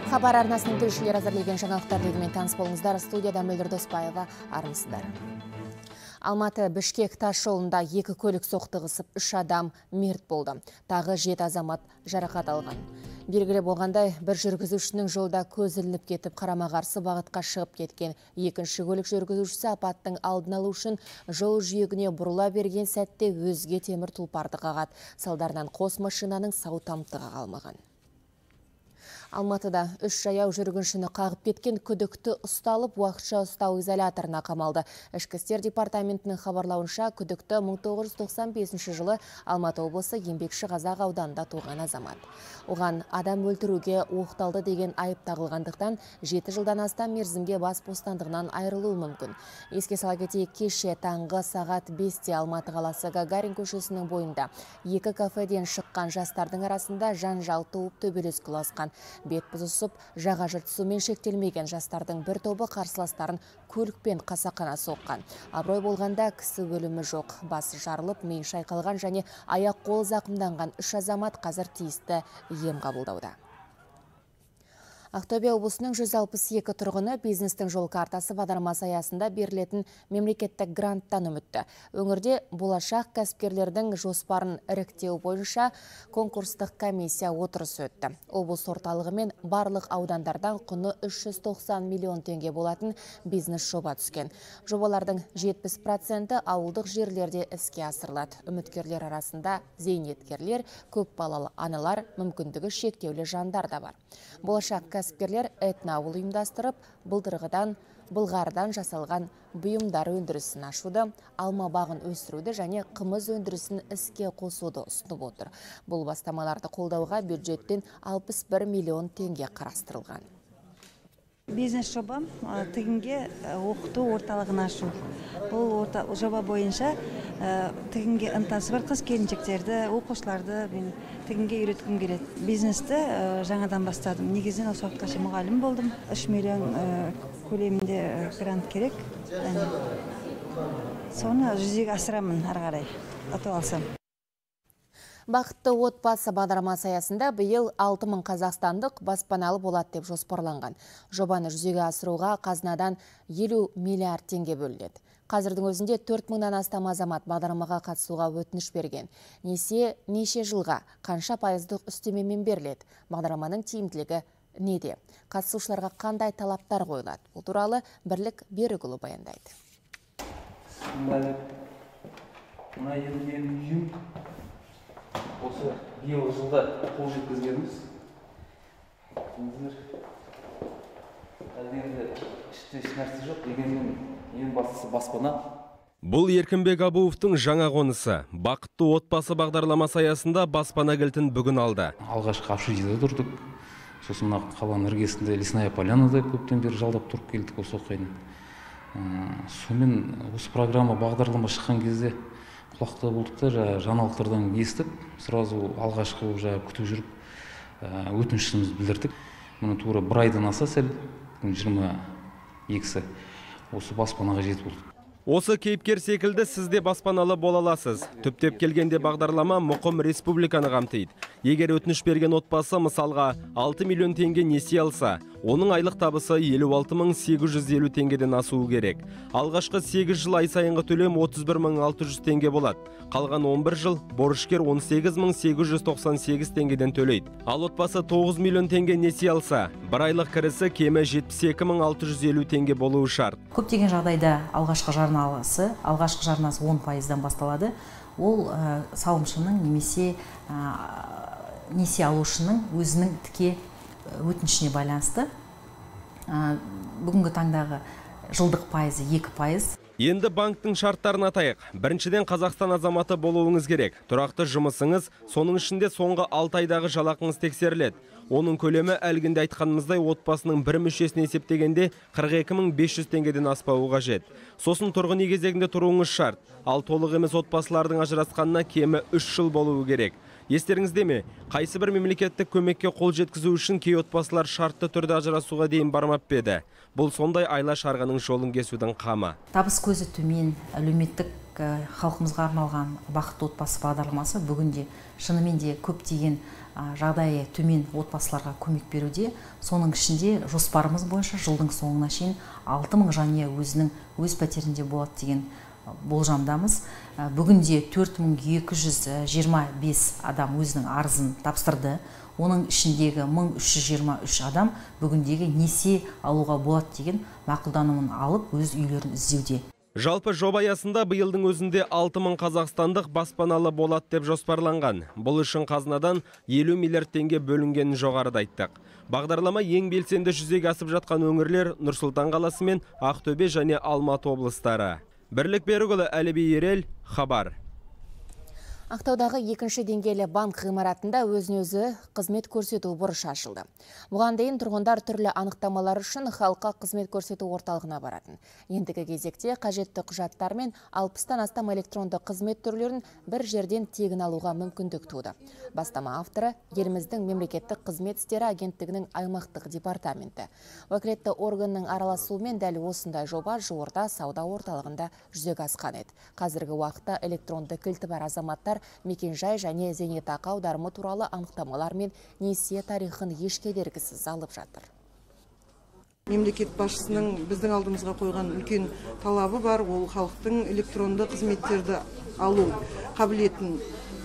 Хабар арнасының тілшілері әзірлеген жаңалықтармен таныс болыңыздар. Студияда Мөлдір Доспаева, армысыздар. Алматы Бішкек тас жолында 2 көлік соқтығысып 3 адам мерт болды. Тағы 7 азамат жарақат алған. Белгілі болғандай, бір жүргізушінің жолда көз ілініп кетіп, қарама-қарсы бағытқа шығып кеткен. Екінші көлік жүргізушісі апаттың алдын алу үшін жол жиегіне бұрыла берген сәтте өзге темір тұлпарды қағады. Салдарынан қос машинаның сау тамтығы қалмаған. Алматыда 3 жаяу жүргіншіні қағып кеткен күдікті ұсталып, уақытша ұстау изоляторына қамалды. Ішкі істер департаментінің хабарлауынша, күдікті 1995 жылы Алматы облысы Еңбекші Қазақ ауданында туған азамат. Оған адам өлтіруге оқталды деген айып тағылғандықтан 7 жылдан астам мерзімге бас бостандығынан айырылуы мүмкін. Еске сала кетейік, кеше таңғы сағат 5-те Алматы қаласы Гагарин көшесінің бойында 2 кафеден шыққан жастардың арасында жанжал туып төбелес құласқан. Бет бұзысып, жаға жыртысумен шектелмеген жастардың бір тобы қарсыластарын көлікпен қасақана соққан. Абырой болғанда кісі өлімі жоқ. Басы жарылып, миы шайқалған және аяқ қолы зақымданған 3 азамат қазір тиісті ем қабылдауда. Ақтөбе облысының 162 тұрғыны бизнестің жол картасы бағдарламасы аясында берілетін мемлекеттік гранттан үмітті. Өңірде болашақ кәсіпкерлердің жоспарын іріктеу бойынша конкурстық комиссия отырысы өтті. Облыс орталығы мен барлық аудандардан құны 390 миллион теңге болатын бизнес жоба түскен. Жобалардың 70% ауылдық жерлерде іске асырылады. Үміткерлер арасында зейнеткерлер, көпбалалы аналар, мүмкіндігі шектеулі жандар да бар. Болашақ кәсіпкерлер этноауыл ұйымдастырып, былғарыдан жасалған бұйымдар өндірісін ашуды, алма бағын өсіруді және қымыз өндірісін іске қосуды ұсынып отыр. Бұл бастамаларды қолдауға бюджеттен 61 миллион теңге қарастырылған. Бизнес жобам тігінге оқыту орталығын ашу. Бұл жоба бойынша тігінге ынтасы бар қыз-келіншектерді, оқушыларды мен тігінге үйреткім келеді. Бизнесті жаңадан бастадым. Негізінен осы уақытқа шейін мұғалім болдым. 3 миллион көлемінде грант керек. Соны жүзеге асырамын ары қарай, ұтып алсам. Бақытты отбасы бағдарламасы аясында биыл 6000 қазақстандық баспаналы болады деп жоспарланған. Жобаны жүзеге асыруға қазынадан 50 миллиард теңге бөлінеді. Қазірдің өзінде 4000-нан астам азамат бағдарламаға қатысуға өтініш берген. Несие неше жылға, қанша пайыздық үстемемен беріледі? Бағдарламаның тиімділігі неде? Қатысушыларға қандай талаптар қойылады? Бұл туралы Бірлік Берікұлы баяндайды. Осы биыл жылда қол жеткізгеніміз. Әлденде іште еш нәрсе жоқ, дегенмен ең бастысы баспана. Бұл Еркінбек Абуовтың жаңа қонысы. Бақытты отбасы бағдарламасы аясында баспана кілтін бүгін алды. Алғашқы общежитиеде тұрдық. Сосын қаланың іргесінде Лесная Полянада көптен бері жалдап тұрып келдік осы оқиын. Сонымен осы программа бағдарлама шыққан кезде құлақта болдықтар, жаңалықтардан естіп, сразу алғашқы күтіп жүріп өтінішімізді білдірдік. Мұны тура бір айдан аса сәл 22-сі осы баспанаға жетіп болды. Осы кейіпкер секілді сіз де баспаналы бола аласыз. Түптеп келгенде бағдарлама мұқым республиканы қамтиды. Егер өтініш берген отбасы мысалға 6 миллион теңге несие алса, оның айлық табысы 56850 теңгеден асуы керек. Алғашқы 8 жыл ай сайынғы төлем 31600 теңге болады. Қалған 11 жыл борышкер 18898 теңгеден төлейді. Ал отбасы 9 миллион теңге несие алса, бір айлық кірісі кемі 72650 теңге болуы шарт. Көптеген жағдайда алғашқы жарнасы 10%-дан басталады. Ол салымшының немесе несие алушының өзінің тіке өтінішіне байланысты. Бүгінгі таңдағы жылдық пайызы 2%. Енді банктың шарттарын атайық. Біріншіден Қазақстан азаматы болуыңыз керек. Тұрақты жұмысыңыз, соның ішінде соңғы 6 айдағы жалақыңыз тексеріледі. Оның көлемі әлгінде айтқанымыздай отбасының бір мүшесіне есептегенде 42500 теңгеден аспауы қажет. Сосын тұрғын үй кезегінде тұруыңыз шарт. Ал толық емес отбасылардың ажырасқанына кемі 3 жыл болуы керек. Естеріңізде ме? Қайсы бір мемлекеттік көмекке қол жеткізу үшін кей отбасылар шартты түрде ажырасуға дейін бармап еді. Бұл сондай айла шарғаның жолын кесудің қамы. Табыс көзі төмен әлеуметтік халқымызға арналған бақытты отбасы бағдарламасы бүгінде шынымен де көптеген жағдайы төмен отбасыларға көмек беруде. Соның ішінде жоспарымыз бойынша жылдың соңына шейін 6000 жанұя өз пәтерінде болады деген болжамдамыз. Бүгінде 4225 адам өзінің арызын тапсырды. Оның ішіндегі 1323 адам бүгіндегі несие алуға болады деген мақұлданымын алып өз үйлерін іздеуде. Жалпы жоба аясында биылдың өзінде 6000 қазақстандық баспаналы болады деп жоспарланған. Бұл үшін қазынадан 50 миллиард теңге бөлінгенін жоғарыда айттық. Бағдарлама ең белсенді жүзеге асып жатқан өңірлер Нұр-Сұлтан қаласы мен Ақтөбе және Алматы облыстары. Бірлік Берікұлы, Әліби Ерел, Хабар. Ақтаудағы екінші деңгейлі банк ғимаратында өзін-өзі қызмет көрсету бұрышы ашылды. Бұған дейін тұрғындар түрлі анықтамалар үшін халыққа қызмет көрсету орталығына баратын. Ендігі кезекте қажетті құжаттар мен 60-тан астам электронды қызмет түрлерін бір жерден тегін алуға мүмкіндік туды. Бастама авторы еліміздің мемлекеттік қызмет істері агенттігінің аймақтық департаменті. Уәкілетті органның араласуымен дәл осындай жоба жуырда сауда орталығында жүзеге асқан еді. Қазіргі уақытта электронды кілті бар азаматтар мекенжай және зейнетақы аударымы туралы анықтамалар мен несие тарихын еш кедергісіз алып жатыр. Мемлекет басшысының біздің алдымызға қойған үлкен талабы бар, ол халықтың электронды қызметтерді алу қабілетін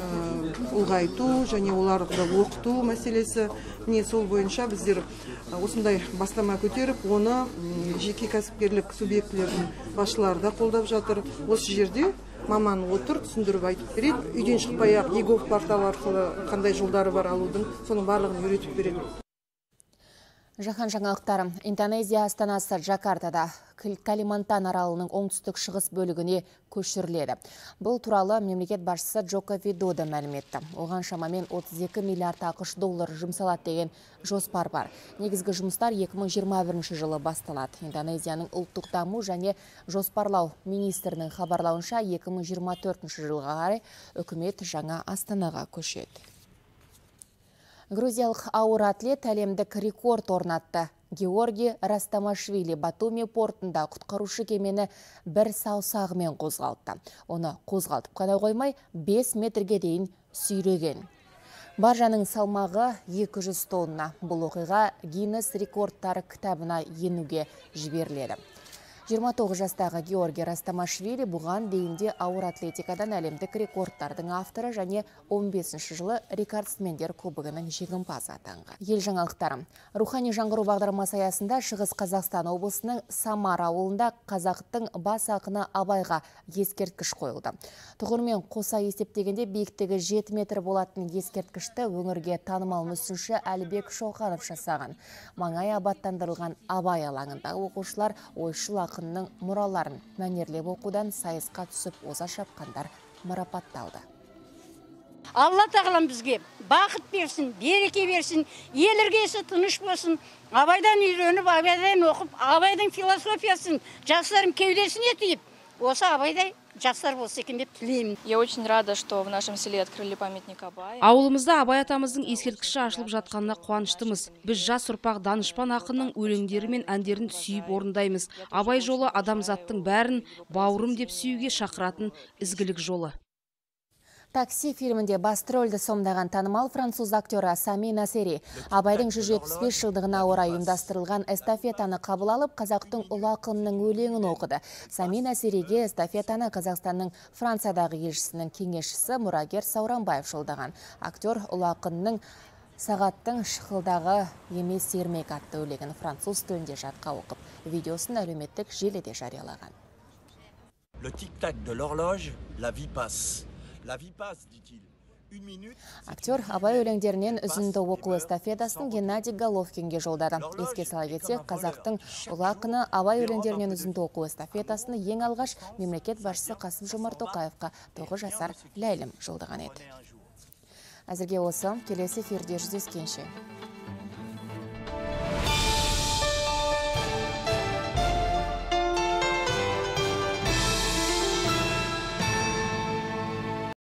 ұлғайту және оларды оқыту мәселесі. Міне сол бойынша біздер осындай бастама көтеріп, оны жеке кәсіпкерлік субъектілердің басшылары да қолдап жатыр. Осы жерде маман отыр, түсіндіріп айтып береді. Үйден шықпай-ақ егов порталы арқылы қандай жолдары бар алудың, соның барлығын үйретіп береді. Жаһан жаңалықтары. Индонезия астанасы Джакартада Калимантан аралының оңтүстік шығыс бөлігіне көшіріледі. Бұл туралы мемлекет басшысы Джоко Видодо мәлім етті. Оған шамамен 32 миллиард ақш доллары жұмсалады деген жоспар бар. Негізгі жұмыстар 2021 жылы басталады. Индонезияның ұлттық даму және жоспарлау министрінің хабарлауынша 2024 жылға қарай үкімет жаңа Астанаға көшеді. Грузиялық ауыр атлет әлемдік рекорд орнатты. Георгий Растамашвили Батуми портында құтқарушы кемені бір саусағымен қозғалтты. Оны қозғалтып қана қоймай 5 метрге дейін сүйреген. Баржаның салмағы 200 тонна. Бұл оқиға Гиннес рекордтары кітабына енуге жіберіледі. 29 жастағы Георгий Растамашвили бұған дейінде ауыр атлетикадан әлемдік рекордтардың авторы және 15 жылы рекордсмендер кубогының жеңімпазы атанған. Ел жаңалықтары. Рухани жаңғыру бағдарламасы аясында Шығыс Қазақстан облысының Самар ауылында қазақтың бас ақыны Абайға ескерткіш қойылды. Тұғырмен қоса есептегенде биіктігі 7 метр болатын ескерткішті өңірге танымал мүсінші Әлібек Шоқанов жасаған. Маңай абаттандырылған Абай алаңында оқушылар ойшыл ақынның мұраларын мәнерлеп оқудан сайысқа түсіп оза шапқандар марапатталды. Алла тағалам бізге бақыт берсін, береке берсін, ел іргесі тыныш болсын. Абайдан үйреніп, Абайдан оқып, Абайдың философиясын жастарым кеудесіне түйіп, осы Абайдай жастар болса екен деп тілеймін. Я очень рада, что в нашем селе открыли памятник Абай. Ауылымызда Абай атамыздың ескерткіші ашылып жатқанына қуаныштымыз. Біз жас ұрпақ данышпан ақынның өлеңдері мен әндерін сүйіп орындаймыз. Абай жолы адамзаттың бәрін бауырым деп сүюге шақыратын ізгілік жолы. Такси фильмінде басты рөлді сомдаған танымал француз актері Сами Насери Абайдың 175 жылдығына орай ұйымдастырылған эстафетаны қабыл алып, қазақтың ұлы ақынының өлеңін оқыды. Сами Насериге эстафетаны Қазақстанның Франциядағы елшісінің кеңесшісі мұрагер Сауранбаев жолдаған. Актер ұлы ақынның сағаттың шықылдағы емес ермек атты өлеңін француз тілінде жатқа оқып, видеосын әлеуметтік желіде жариялаған. Le tic-tac de l'horloge, la vie passe. Актер Абай өлеңдерінен үзінді оқу эстафетасын Геннадий Головкинге жолдады. Еске сала кетсек, қазақтың ұлы ақыны Абай өлеңдерінен үзінді оқу эстафетасыны ең алғаш мемлекет басшысы Қасым-Жомарт Тоқаевқа 9 жасар Ләйлім жолдаған еді. Әзірге осы, келесі эфирде жүздескенше.